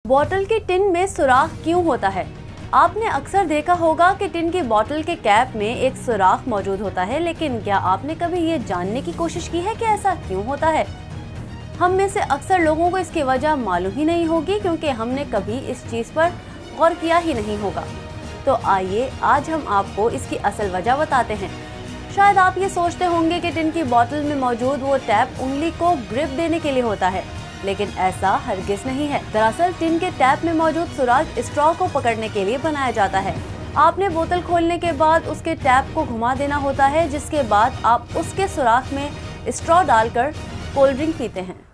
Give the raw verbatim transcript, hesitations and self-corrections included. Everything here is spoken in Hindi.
बोतल की टिन में सुराख क्यों होता है? आपने अक्सर देखा होगा कि टिन की बोतल के कैप में एक सुराख मौजूद होता है, लेकिन क्या आपने कभी ये जानने की कोशिश की है कि ऐसा क्यों होता है? हम में से अक्सर लोगों को इसकी वजह मालूम ही नहीं होगी, क्योंकि हमने कभी इस चीज़ पर गौर किया ही नहीं होगा। तो आइए आज हम आपको इसकी असल वजह बताते हैं। शायद आप ये सोचते होंगे कि टिन की बोतल में मौजूद वो टैप उंगली को ग्रिप देने के लिए होता है, लेकिन ऐसा हरगिज नहीं है। दरअसल टिन के टैप में मौजूद सुराख स्ट्रॉ को पकड़ने के लिए बनाया जाता है। आपने बोतल खोलने के बाद उसके टैप को घुमा देना होता है, जिसके बाद आप उसके सुराख में स्ट्रॉ डालकर कोल्ड ड्रिंक पीते हैं।